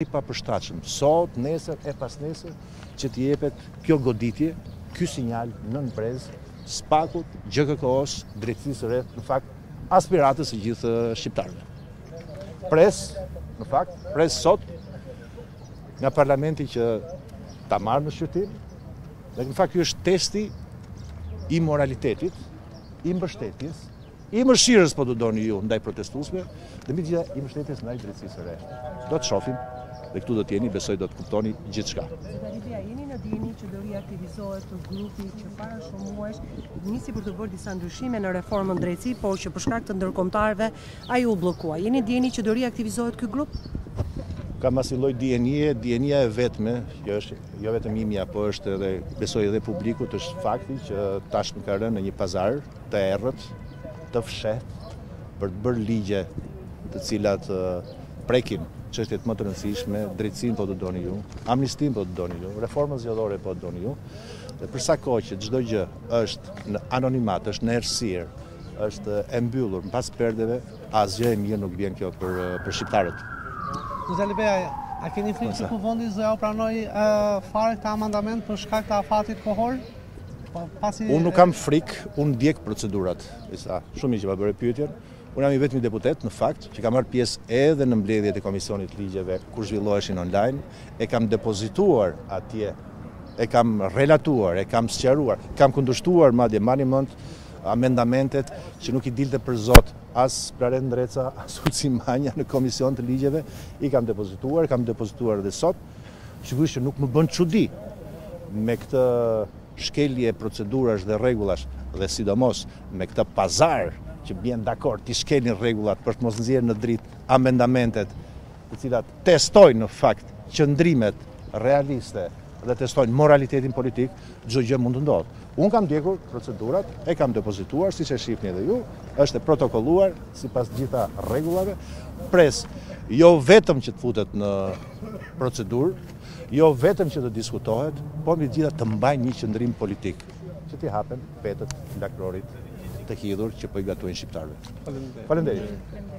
I papërshtatshëm, sot, nesër, e pas nesër, që t'i jepet kjo goditje, ky sinjal nën brez, SPAK-ut, GKK-s, drejtësisë së re, në fakt, aspiratës së gjithë shqiptarëve. Pres sot nga parlamenti që ta marrë në shqyrtim, dhe në fakt ky është testi i moralitetit, i mbështetjes, i mëshirës po të doni ju ndaj protestuesve, dhe mbi të gjitha i mbështetjes ndaj drejtësisë së re. Do të shohim dhe këtu do t'jeni, besoj do të kuptoni gjithçka. Jeni në dini që do riaktivizohet grupi që para shumë muajsh nisi për të bërë disa ndryshime në reformën drejtësi, por që për shkak të ndërkombëtarëve ai u bllokua. Jeni dini që do riaktivizohet ky grup? Kam asnjë lloj dienia e vetme, që është jo vetëm imja, po është edhe besoj edhe publikut, është fakti që tashmë ka rënë në një pazar të errët, të fshehtë për të bërë ligje të cilat prekin çështjet më të rëndësishme, drejtësinë po të doni ju, amnistinë po të doni ju, reformën zgjedhore po të doni ju. Dhe për sa kohë që çdo gjë është në anonimat, është në errësirë, është e mbyllur mbas perdeve, asgjë e mirë nuk vjen kjo për shqiptarët. Zoti Alibeja, a keni frikë që kuvendi zë pranoj fare këtë amandament për shkak të afatit kohor? Unë nuk kam frikë, unë ndjek procedurat. Shumë i që pa bërë pyetjen. Unë jam i vetmi deputet, në fakt, që kam marrë pjesë edhe në mbledhjet e Komisionit Ligjeve kur zhvilloheshin online, e kam depozituar atje, e kam relatuar, e kam sqaruar, kam kundërshtuar madje mani mend amendamentet që nuk i dilte për zot as Plaren Ndreca, as Ulsi Manja në Komision të Ligjeve, i kam depozituar edhe sot, sigurisht që nuk më bën çudi me këtë shkelje procedurash dhe rregullash dhe sidomos me këtë pazar që bjen dakord t'i shkelin rregullat për të mos nxjerrë në dritë amendamentet të cilat testojnë në fakt qëndrimet realiste dhe testojnë moralitetin politik, çdo gjë mund të ndodhë. Unë kam ndjekur procedurat, e kam depozituar, siç e shihni edhe ju, është e protokolluar sipas gjitha rregullave. Pres jo vetëm që të futet në procedurë, jo vetëm që të diskutohet, por mbi gjitha të mbajnë një qëndrim politik, që t'i hapen petët lakrorit të hidhur që po i gatojnë shqiptarëve. Faleminderit.